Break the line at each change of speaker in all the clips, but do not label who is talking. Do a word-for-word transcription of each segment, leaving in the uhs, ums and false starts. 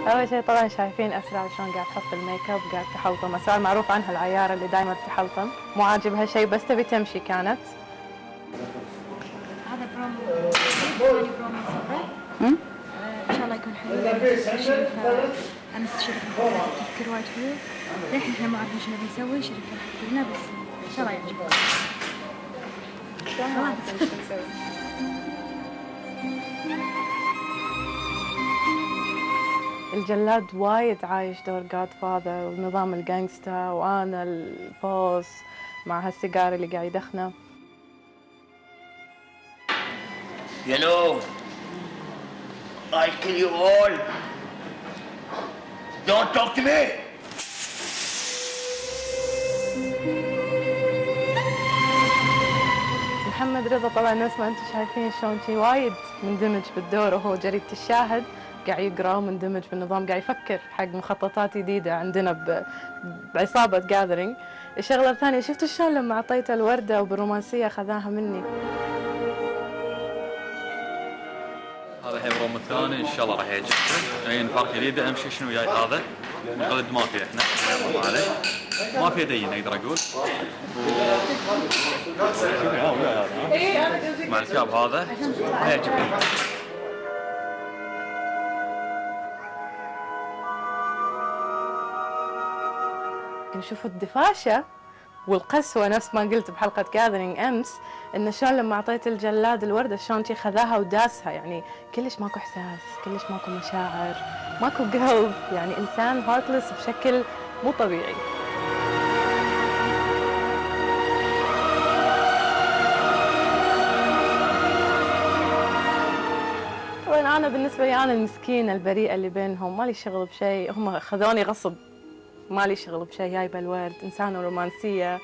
اول شيء طبعا شايفين اسرع شلون قاعد تحط الميك اب، قاعد تحلطم. اسرع معروف عنها العياره اللي دائما تحلطم، مو عاجبها شيء بس تبي تمشي. كانت
هذا برومو ثاني برومو صبري. ان شاء الله يكون حلو. شريفه امس شريفه تفكير وايد حلو. للحين احنا ما عارفين شنو بنسوي. شريفه راح لنا بس ان شاء الله يعجبكم.
الجلاد وايد عايش دور جاد فاذر ونظام الجانجستا، وانا البوس مع هالسيجار اللي قاعد يدخنه.
You know, I'll kill you all. Don't talk to me.
محمد رضا طبعا نفس ما انتم شايفين شلون شي وايد مندمج بالدور، وهو جريدة الشاهد قاعد يقرا ومندمج بالنظام، قاعد يفكر حق مخططات جديده عندنا بعصابه جاذرينج. الشغله الثانيه شفتوا شلون لما اعطيته الورده وبالرومانسيه خذاها مني.
هذا الحين الروم الثاني ان شاء الله راح يعجبكم. جايين بارك جديده. امشي شنو جاي هذا؟ نقلد ما في احنا ما عليه، ما في يدين اقدر اقول. مع الكاب هذا راح يعجبكم.
شوفوا الدفاشه والقسوه نفس ما قلت بحلقه جاذرينج امس، انه شلون لما اعطيت الجلاد الورده شلون شي خذاها وداسها. يعني كلش ماكو احساس، كلش ماكو مشاعر، ماكو قلب، يعني انسان هارتلس بشكل مو طبيعي. طبعا انا بالنسبه لي انا المسكينه البريئه اللي بينهم، مالي شغل بشيء، هم خذوني غصب، مالي شغل بشيء. جايبه الورد، انسانه رومانسيه.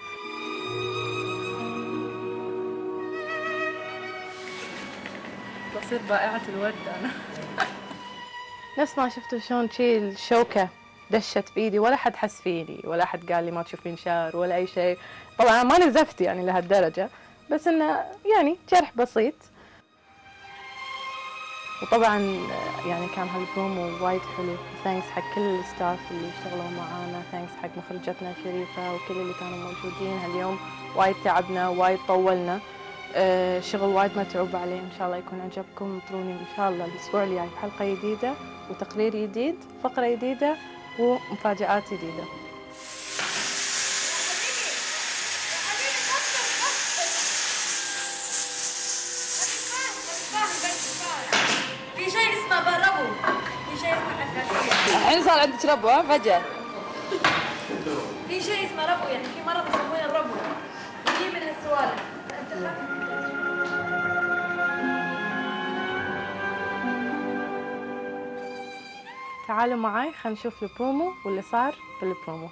بصير بائعه الورد انا. نفس ما شفتوا شلون شي الشوكه دشت بايدي، ولا حد حس فيني، ولا حد قال لي ما تشوفين شعر ولا اي شيء. طبعا ما نزفت يعني لهالدرجه، بس انه يعني جرح بسيط. وطبعا يعني كان هالبرومو وايد حلو. ثانكس حق كل الستاف اللي اشتغلوا معانا، ثانكس حق مخرجتنا شريفه وكل اللي كانوا موجودين هاليوم. وايد تعبنا، وايد طولنا، أه شغل وايد متعوب عليه. ان شاء الله يكون عجبكم. انطروني ان شاء الله الاسبوع الجاي بحلقه جديده وتقرير جديد، فقره جديده ومفاجآت جديده.
الحين صار عندك ربو فجأة.
في شيء اسمه ربو، يعني في مرض يسمونه الربو، يجي من هالسوالف.
تعالوا معاي خلينا نشوف البرومو واللي صار بالبرومو.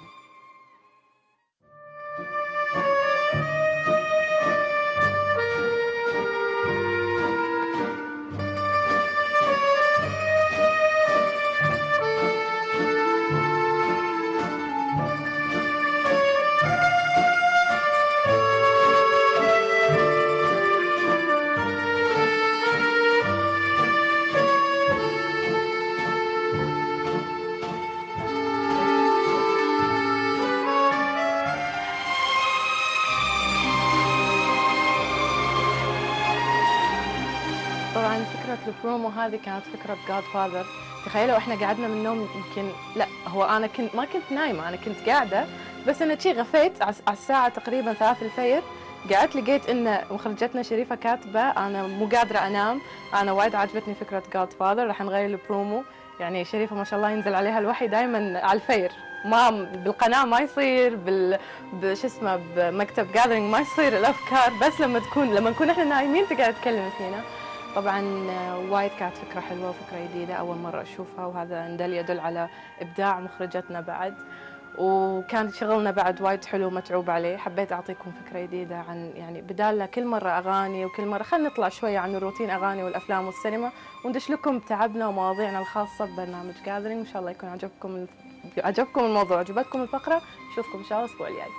طبعا فكرة البرومو هذه كانت فكرة جاد فاذر. تخيلوا احنا قعدنا من النوم يمكن، لا هو انا كنت ما كنت نايمة، انا كنت قاعدة، بس انا شي غفيت على الساعة تقريبا ثلاث الفجر. قعدت لقيت ان مخرجتنا شريفة كاتبة انا مو قادرة انام. انا وايد عجبتني فكرة جاد فاذر، راح نغير البرومو. يعني شريفة ما شاء الله ينزل عليها الوحي دائما على الفير، ما بالقناة ما يصير، بال بش اسمه بمكتب جاذرينج ما يصير الافكار، بس لما تكون لما نكون احنا نايمين تقعد تكلم فينا. طبعا وايد كانت فكرة حلوة وفكرة جديدة أول مرة أشوفها، وهذا دل يدل على إبداع مخرجتنا بعد. وكان شغلنا بعد وايد حلو ومتعوب عليه. حبيت أعطيكم فكرة جديدة عن يعني بدالنا كل مرة أغاني، وكل مرة خلينا نطلع شوية عن الروتين أغاني والأفلام والسينما، وندش لكم بتعبنا ومواضيعنا الخاصة ببرنامج جاذرينج. إن شاء الله يكون عجبكم عجبكم الموضوع، عجبتكم الفقرة. نشوفكم إن شاء الله الأسبوع الجاي.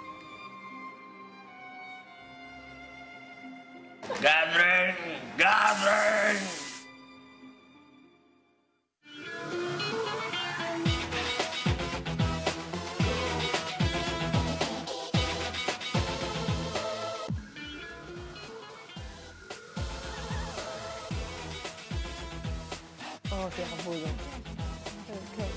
Gathering! Gathering!
اوه في عبوده. اوكي.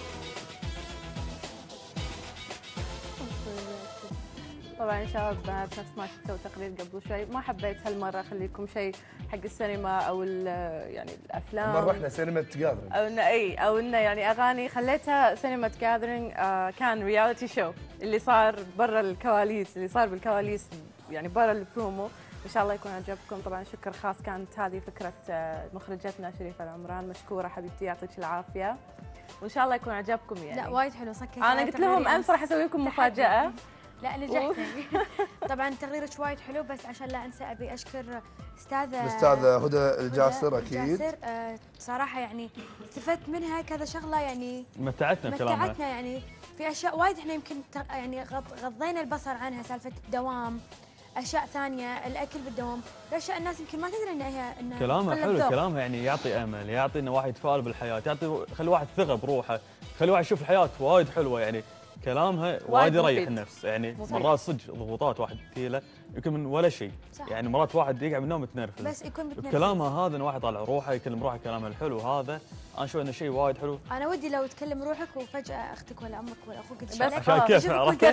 طبعا ان شاء الله البنات نفس ما شفتوا تقرير قبل شوي، ما حبيت هالمره اخليكم شيء حق السينما او يعني الافلام.
مره رحنا سينما جاذرينج
او انه اي او انه يعني اغاني، خليتها سينما جاذرينج. آه كان رياليتي شو اللي صار برا الكواليس، اللي صار بالكواليس يعني برا البرومو. ان شاء الله يكون عجبكم. طبعا شكر خاص كانت هذه فكره مخرجتنا شريفه العمران، مشكوره حبيبتي يعطيك العافيه، وان شاء الله يكون عجبكم. يعني
لا وايد حلو سكت.
انا قلت لهم امس راح اسوي لكم مفاجاه.
لا نجحتني. طبعا تقريرك وايد حلو، بس عشان لا انسى ابي اشكر استاذه
الاستاذه هدى الجاسر اكيد.
الجاسر آه صراحه يعني استفدت منها كذا شغله، يعني
متعتنا بكلامها.
متعتنا يعني في اشياء وايد احنا يمكن يعني غضينا البصر عنها، سالفه الدوام، اشياء ثانيه، الاكل بالدوام، اشياء الناس يمكن ما تدري انها انها
كلامها حلو، كلامها يعني يعطي امل، يعطي انه واحد يتفائل بالحياه، يعطي خلي واحد ثقه بروحه، خلي واحد يشوف الحياه وايد حلوه. يعني كلامها وايد يريح النفس. يعني مرات صدق ضغوطات واحد ثقيله يمكن من ولا شيء، يعني مرات واحد يقعد من النوم متنرفز،
بس يكون متنرفز.
كلامها هذا انه واحد يطلع روحه، يكلم روحه كلامها الحلو هذا، انا اشوف انه شيء وايد حلو.
انا ودي لو تكلم روحك وفجاه اختك ولا امك ولا اخوك
بس
عشان كيف عرفت؟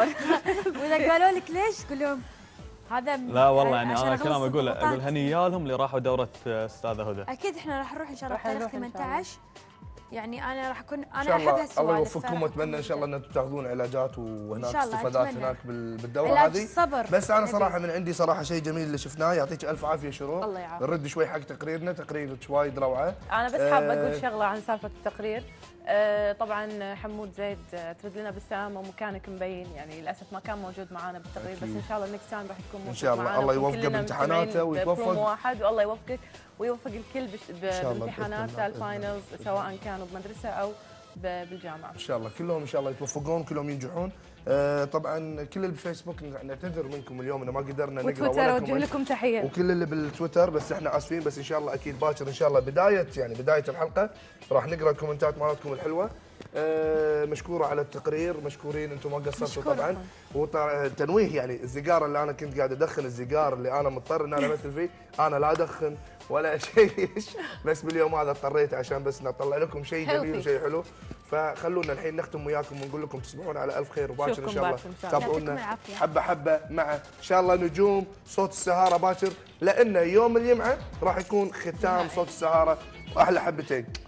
واذا قالوا لك ليش قول لهم هذا.
لا والله يعني انا كلام اقول اقول هنيا لهم اللي راحوا دوره استاذه هدى.
اكيد احنا راح نروح ان شاء الله بتاريخ ثمانية عشر. يعني انا راح اكون انا
ان شاء الله الله يوفقكم، واتمنى ان شاء الله ان انتم تاخذون علاجات وهناك استفادات هناك بالدوره هذه.
الصبر.
بس انا صراحه من عندي صراحه شيء جميل اللي شفناه، يعطيك الف عافيه شروق.
الله يعافيك.
نرد شوي حق تقريرنا، تقريرك وايد روعه.
انا بس حابه اقول شغله عن سالفه التقرير. أه طبعا حمود زيد ترد لنا بالسلامه ومكانك مبين، يعني للاسف ما كان موجود معنا بالتقرير، بس ان شاء الله نكست تايم راح يكون موجود.
ان شاء الله الله يوفقه بامتحاناته ويوفق
واحد، والله يوفقك ويوفق الكل بامتحانات الفاينلز سواء كانوا بمدرسه او بالجامعه.
ان شاء الله كلهم ان شاء الله يتوفقون، كلهم ينجحون. آه طبعا كل اللي بالفيسبوك نعتذر منكم اليوم انه ما قدرنا نقرا
ولا اوجه لكم تحيه،
وكل اللي بالتويتر، بس احنا اسفين. بس ان شاء الله اكيد باكر ان شاء الله بدايه يعني بدايه الحلقه راح نقرا الكومنتات مالتكم الحلوه. آه مشكوره على التقرير، مشكورين انتم ما قصرتوا طبعا. وتنويه يعني السيجاره اللي انا كنت قاعد ادخن، السيجار اللي انا مضطر ان انا امثل فيه، انا لا ادخن ولا شيء، بس باليوم هذا اضطريت عشان بس نطلع لكم شيء جميل وشيء حلو. فخلونا الحين نختم وياكم ونقول لكم تصبحون على الف خير وباكر ان شاء الله تابعونا حبه حبه مع ان شاء الله نجوم صوت السهاره باكر، لان يوم الجمعه راح يكون ختام صوت السهاره واحلى حبتين.